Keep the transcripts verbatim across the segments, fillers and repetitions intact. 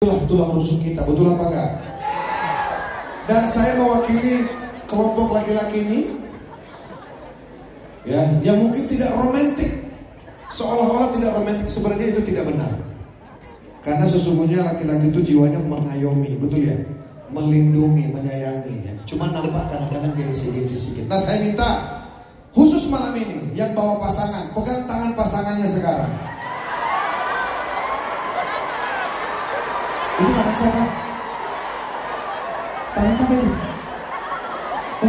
itulah tulang rusuk kita, betul apa enggak? Dan saya mewakili kelompok laki-laki ini, ya, yang mungkin tidak romantis, seolah-olah tidak romantis, sebenarnya itu tidak benar. Karena sesungguhnya laki-laki itu jiwanya mengayomi, betul ya, melindungi, menyayangi, ya. Cuma nampak kadang-kadang gengsi-gengsi sedikit. Nah, saya minta khusus malam ini yang bawa pasangan, pegang tangan pasangannya sekarang. Ini tangan siapa? Tangan siapa ini? Eh.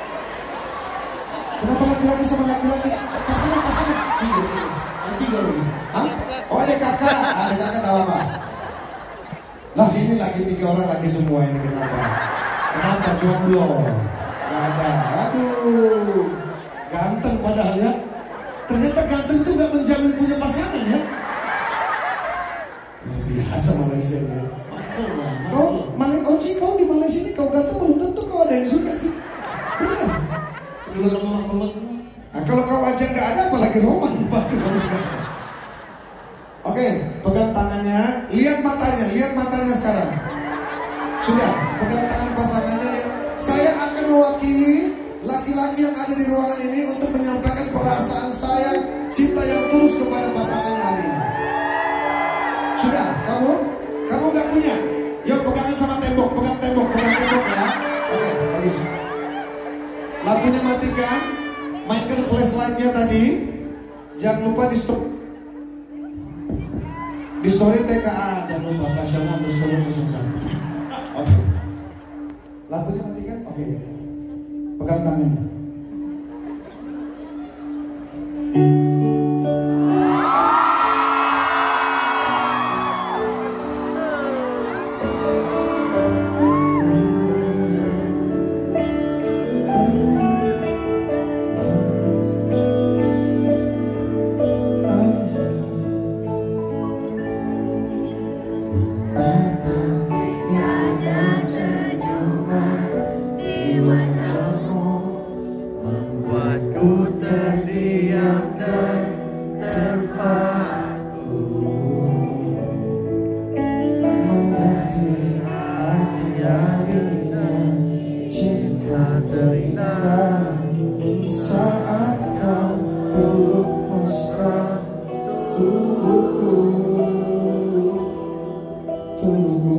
Kenapa laki-laki sama laki-laki? Pasangan-pasangan? Tiga lagi. Hah? Oh, ada kakak. Ada kakak tahu apa? Lah, ini lagi tiga orang lagi semua ini, kenapa? Kenapa jomblo? Gak ada. Aduh, ganteng padahal ya. Ternyata ganteng itu gak menjamin punya pasangan ya. Biasa Malaysia ya. Kau, Malaysia, Oji, kau di Malaysia ini kau ganteng belum tentu kau ada yang suka sih. Bukan? Nah, kalau kau aja nggak ada, apalagi Roman. Oke, pegang tangannya, lihat matanya, lihat matanya sekarang. Sudah, pegang tangan pasangannya. Lihat. Saya akan mewakili laki-laki yang ada di ruangan ini untuk menyampaikan perasaan sayang, cinta yang tulus kepada pasangannya hari ini. Sudah, kamu, kamu nggak punya? Yuk pegangan sama tembok, pegang tembok, pegang tembok ya. Oke, bagus. Lampunya matikan, mainkan flashlightnya tadi. Jangan lupa di stop. Di story T K A, jangan lupa nasional underscore nol satu. Oke. Lampunya matikan, oke. Pegang tangannya. Tubuhku